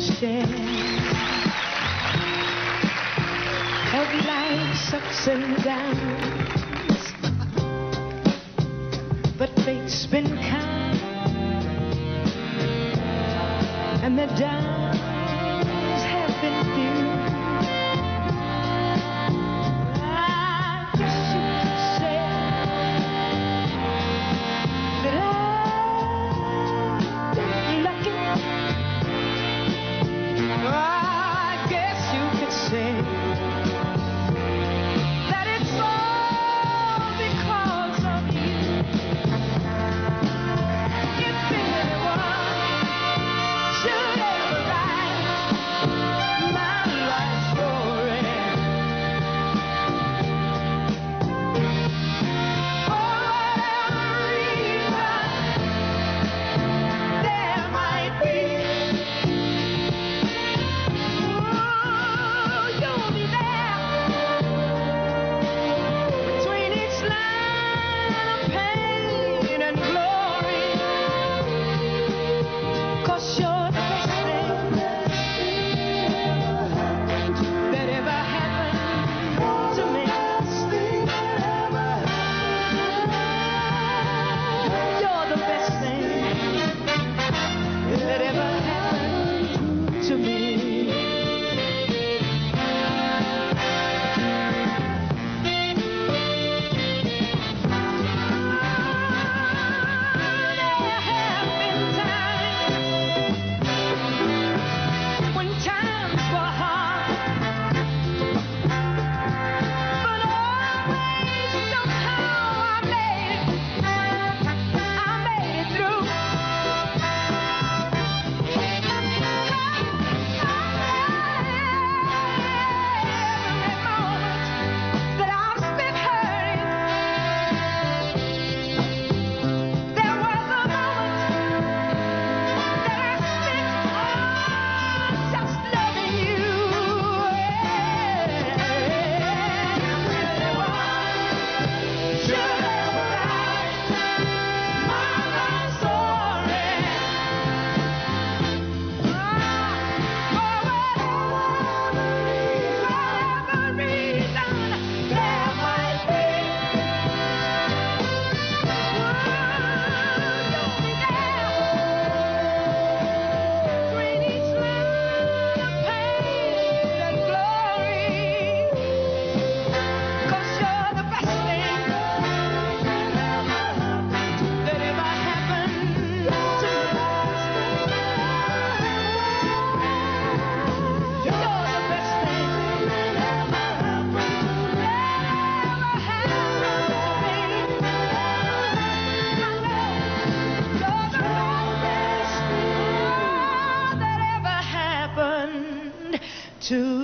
share of life's ups and downs, but fate's been kind, and the downs have been few. I guess you could say that I've been lucky. I guess you could say that it's all because of you. If anyone should ever write my life story, for whatever reason there might be, you'll be there between each line of pain and glory, 'cause you're the best thing that ever happened to me. You're the best thing that ever happened to me. There have been times when times were hard, but always somehow I made it through. Every moment that I've spent hurting, there was a moment that I spent just loving you. Should ever write my life story, for whatever reason there might be, you'll be there between each line of pain and glory, 'cause you're the best thing that ever happened to me. You're the best thing that ever happened to me. I know you're the best that ever happened to